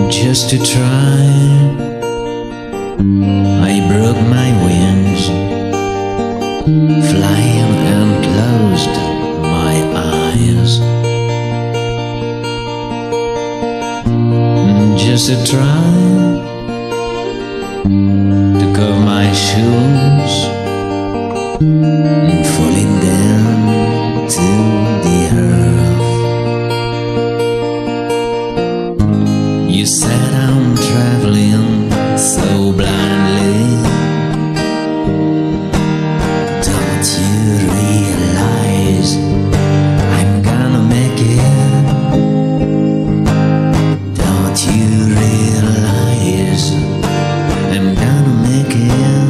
just to try. I broke my wings, flying and closed my eyes. Just to try to cover my shoes and falling down to the earth. You said I'm traveling so blindly. Don't you realize I'm gonna make it? Don't you realize I'm gonna make it?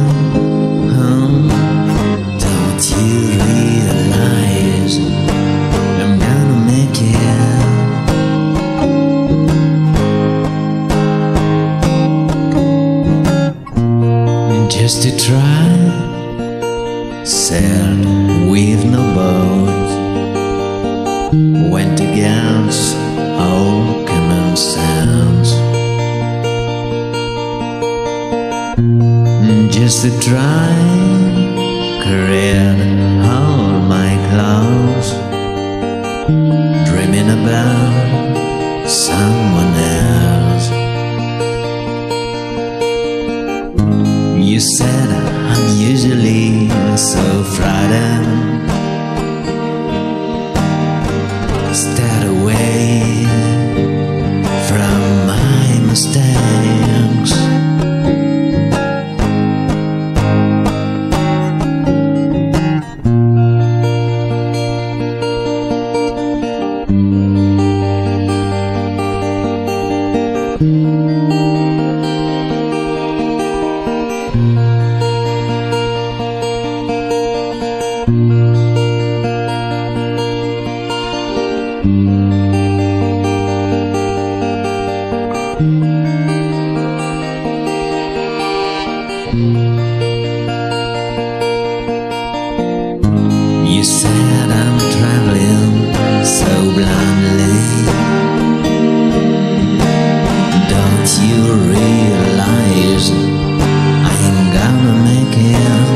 Don't you realize I'm gonna make it? Just to try, sailed with no boat, went against all common sense. Just to try, create all my clouds, dreaming about someone else. You said I'm usually so frightened. Stay away from my mistakes. You said I'm traveling so blindly. Don't you realize I'm gonna make it?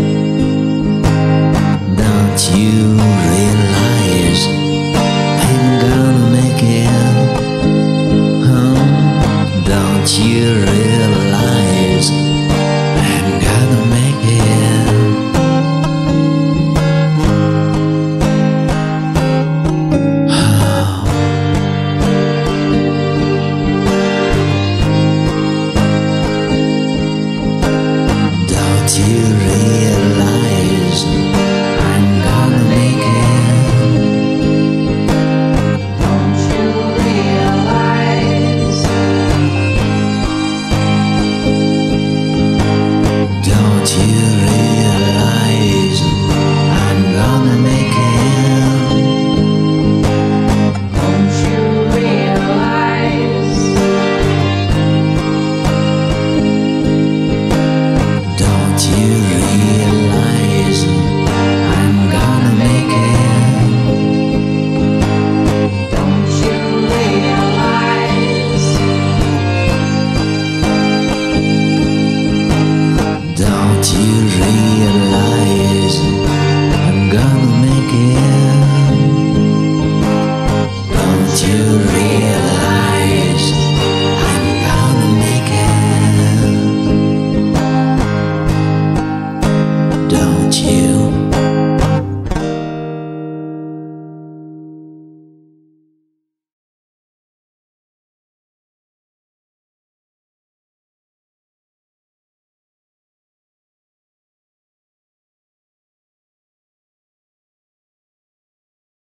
Don't you realize I'm gonna make it? Don't you realize I'm gonna make it? Don't you realize I'm gonna make it? Don't you realize? Don't you realize I'm gonna make it? Don't you realize? Don't you realize I'm gonna make it? Don't you realize? Don't you realize